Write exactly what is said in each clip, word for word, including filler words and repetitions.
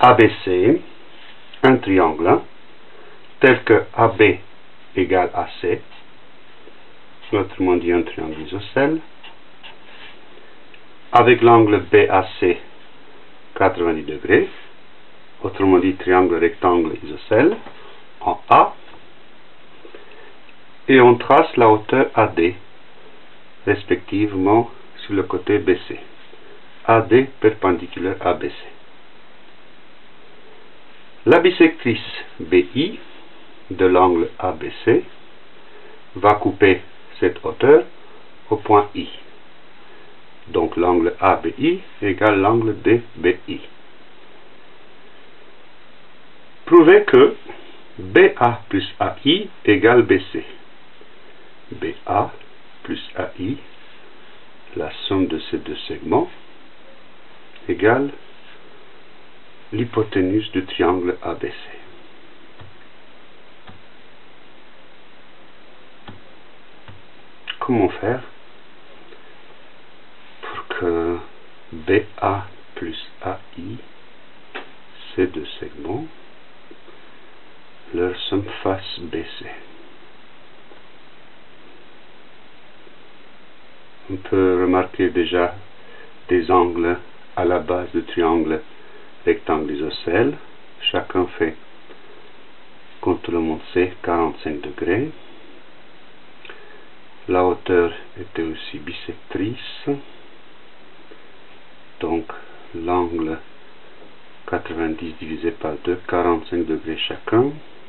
A B C, un triangle, tel que A B égale A C, autrement dit un triangle isocèle, avec l'angle B A C quatre-vingt-dix degrés, autrement dit triangle rectangle isocèle, en A, et on trace la hauteur A D, respectivement sur le côté B C. A D perpendiculaire à B C. La bisectrice B I de l'angle A B C va couper cette hauteur au point I. Donc l'angle A B I égale l'angle D B I. Prouvez que B A plus A I égale B C. B A plus A I, la somme de ces deux segments, égale l'hypoténuse du triangle A B C. Comment faire pour que B A plus A I, ces deux segments, leur somme fasse B C? On peut remarquer déjà des angles à la base du triangle rectangle isocèle. Chacun fait, comme tout le monde sait, quarante-cinq degrés. La hauteur était aussi bisectrice. Donc l'angle quatre-vingt-dix divisé par deux, quarante-cinq degrés chacun.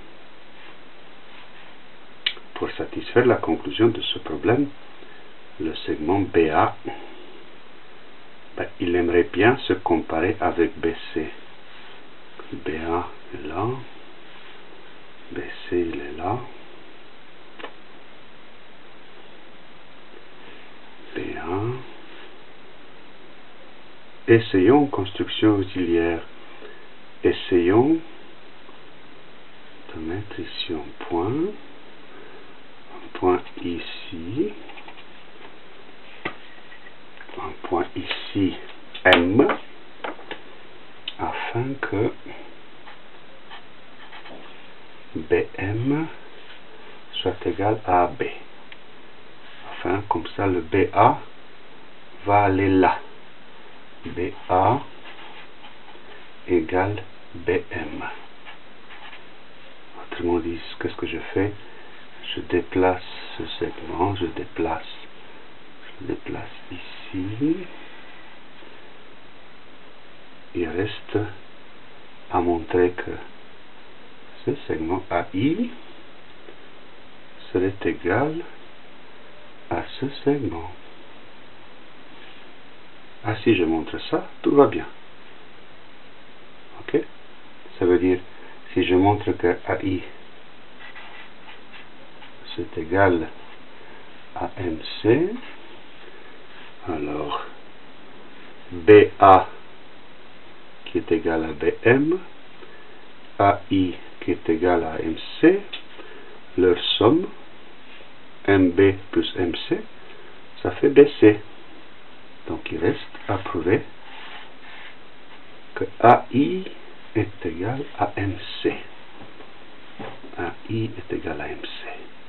Pour satisfaire la conclusion de ce problème, le segment B A, ben, il aimerait bien se comparer avec B C. B A est là, B C il est là, B A. Essayons construction auxiliaire. Essayons de mettre ici un point, un point ici, un point ici M, afin que B M soit égal à B. Enfin, comme ça, le B A va aller là. B A égale B M. Autrement dit, qu'est-ce que je fais? Je déplace ce segment, je déplace, je déplace ici. Il reste à montrer que ce segment A I serait égal à ce segment. Ah, si je montre ça, tout va bien. Ok? Ça veut dire, si je montre que A I c'est égal à M C, alors B A qui est égal à B M, A I qui est égal à M C, leur somme, M B plus M C, ça fait B C. Donc il reste à prouver que A I est égal à M C. A I est égal à M C.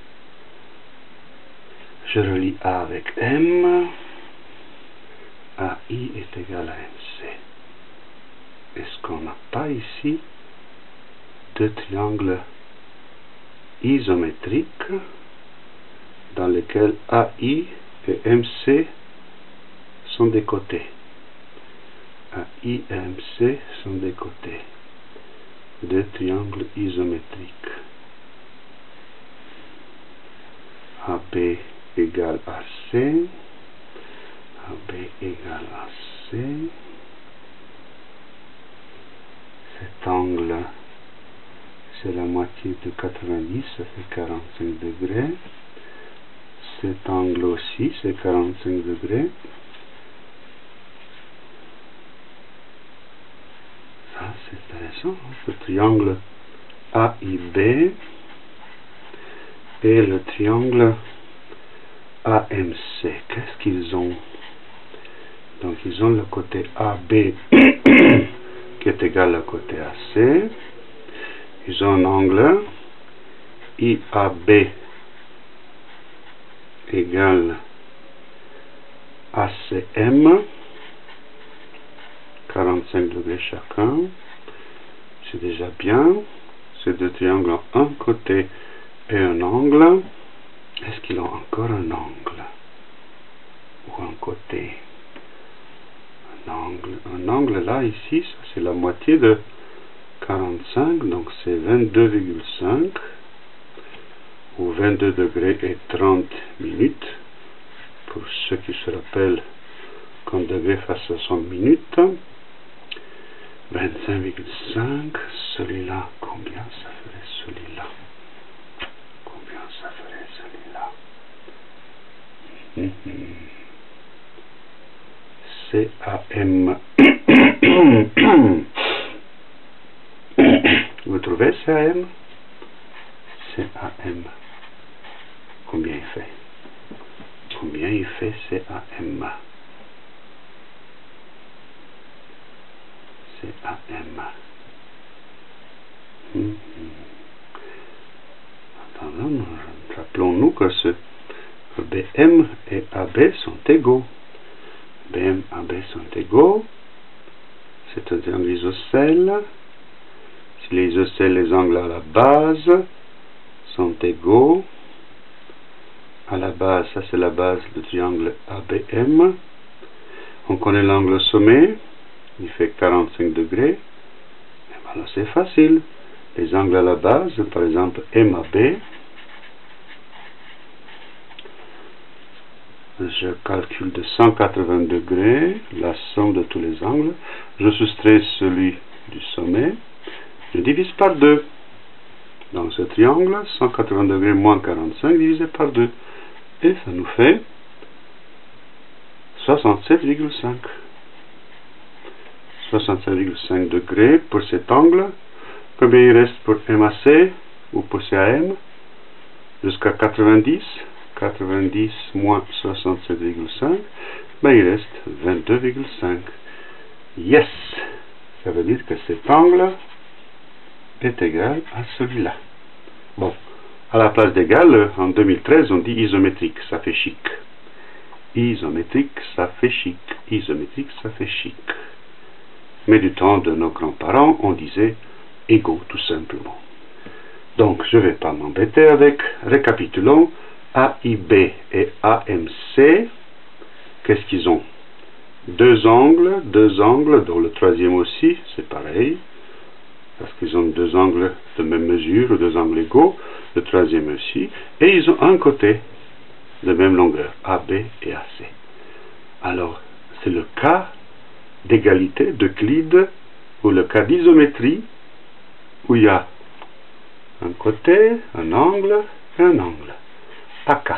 Je relie A avec M. A I est égal à M C. Est-ce qu'on n'a pas ici deux triangles isométriques dans lesquels A I et M C sont des côtés? A I et M C sont des côtés. Deux triangles isométriques. A B égale à C. A B égale à C. Cet angle, c'est la moitié de quatre-vingt-dix, ça fait quarante-cinq degrés. Cet angle aussi, c'est quarante-cinq degrés. Ça, c'est intéressant. Le triangle A I B et le triangle A M C. Qu'est-ce qu'ils ont? Donc, ils ont le côté A B qui est égal à côté A C. Ils ont un angle I A B égale A C M, quarante-cinq degrés chacun. C'est déjà bien. Ces deux triangles ont un côté et un angle. Est-ce qu'ils ont encore un angle? Ou un côté? Un angle. Un angle là, ici, ça c'est la moitié de quarante-cinq, donc c'est vingt-deux virgule cinq. Ou vingt-deux degrés et trente minutes. Pour ceux qui se rappellent qu'un degré face à soixante minutes. vingt-cinq virgule cinq, celui-là, combien ça ferait celui-là? Combien ça ferait celui-là? Mm-hmm. C A M. Vous trouvez C A M? C A M. Combien il fait? Combien il fait C A M? C A M. Hum, hum. Attendons, rappelons-nous que ce B M et A B sont égaux. B M et A B sont égaux. C'est-à-dire un isocèle. Si les isocèles, les angles à la base sont égaux. À la base, ça c'est la base du triangle A B M. On connaît l'angle sommet. Il fait quarante-cinq degrés. Et voilà, c'est facile. Les angles à la base, par exemple M A B, je calcule de cent quatre-vingts degrés la somme de tous les angles. Je soustrais celui du sommet. Je divise par deux. Dans ce triangle, cent quatre-vingts degrés moins quarante-cinq divisé par deux. Et ça nous fait soixante-sept virgule cinq. soixante-sept virgule cinq degrés pour cet angle. Combien il reste pour M A C ou pour C A M? Jusqu'à quatre-vingt-dix. quatre-vingt-dix moins soixante-sept virgule cinq. Ben, il reste vingt-deux virgule cinq. Yes! Ça veut dire que cet angle est égal à celui-là. Bon. À la place d'égal, en deux mille treize, on dit isométrique. Ça fait chic. Isométrique, ça fait chic. Isométrique, ça fait chic. Mais du temps de nos grands-parents, on disait égaux, tout simplement. Donc, je ne vais pas m'embêter avec. Récapitulons. A I B et A M C. Qu'est-ce qu'ils ont? Deux angles, deux angles, dont le troisième aussi, c'est pareil. Parce qu'ils ont deux angles de même mesure, deux angles égaux. Le troisième aussi. Et ils ont un côté de même longueur, A B et A C. Alors, c'est le cas d'égalité d'Euclide, ou le cas d'isométrie, où il y a un côté, un angle et un angle. A K.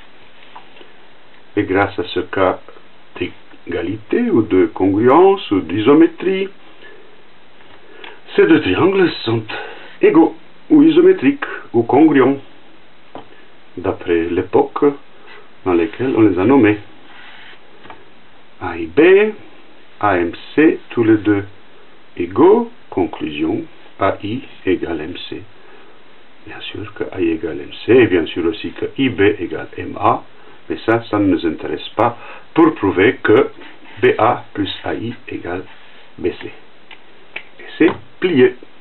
Et grâce à ce cas d'égalité, ou de congruence, ou d'isométrie, ces deux triangles sont égaux, ou isométriques, ou congruents, d'après l'époque dans laquelle on les a nommés. A I B, A M C, tous les deux égaux. Conclusion, A I égale M C. Bien sûr que A I égale M C, et bien sûr aussi que I B égale M A, mais ça, ça ne nous intéresse pas pour prouver que B A plus A I égale B C. Et c'est plié.